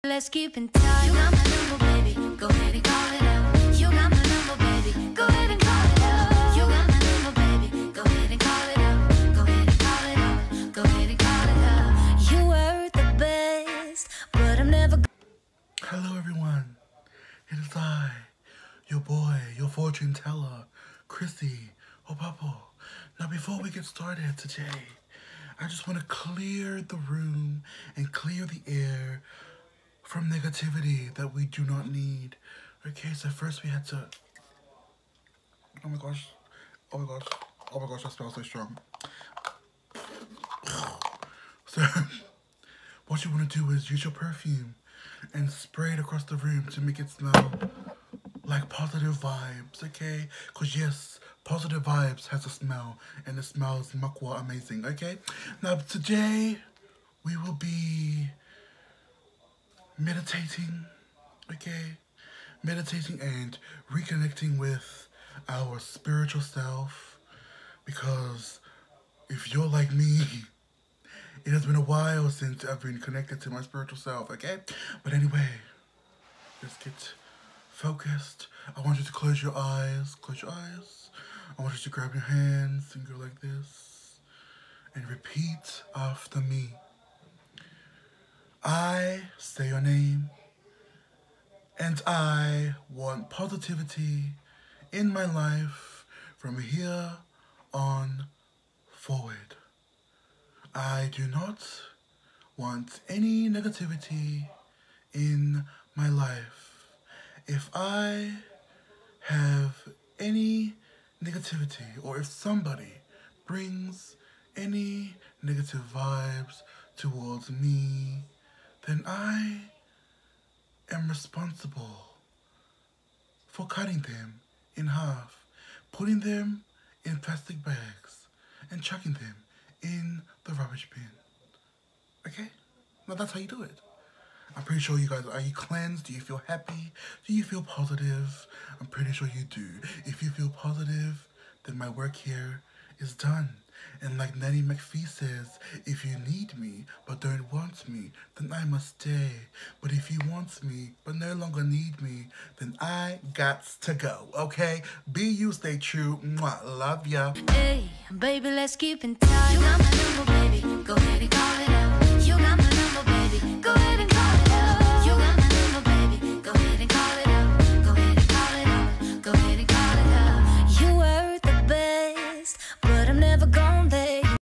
Let's keep in touch. You got my number, baby. Go ahead and call it out. You got my number, baby. Go ahead and call it out. You got my number, baby. Go ahead and call it out. Go ahead and call it out. Go ahead and call it out. You were the best, but I'm never. Hello, everyone. It is I, your boy, your fortune teller, Chrissy Opapo. Now, before we get started today, I just want to clear the room and clear the air from negativity that we do not need. Okay, so first we had to... Oh my gosh, that smells so strong. So, what you want to do is use your perfume and spray it across the room to make it smell like positive vibes, okay? Because yes, positive vibes has a smell, and it smells makwa amazing, okay? Now, today, we will be meditating, okay? Meditating and reconnecting with our spiritual self, because if you're like me, it has been a while since I've been connected to my spiritual self, okay? But anyway, let's get focused. I want you to close your eyes. Close your eyes. I want you to grab your hands and go like this. And repeat after me. I say your name. And I want positivity in my life from here on forward. I do not want any negativity in my life. If I have any negativity, or if somebody brings any negative vibes towards me, then I am responsible for cutting them in half, putting them in plastic bags, and chucking them in the rubbish bin. Okay? Now that's how you do it. I'm pretty sure you guys, are you cleansed? Do you feel happy? Do you feel positive? I'm pretty sure you do. If you feel positive, then my work here is done. And like Nanny McPhee says, if you need me but don't want me, then I must stay. But if you want me but no longer need me, then I gots to go, okay? Be you, stay true. Mwah, love ya. Hey, baby, let's keep in touch. You got my number, baby.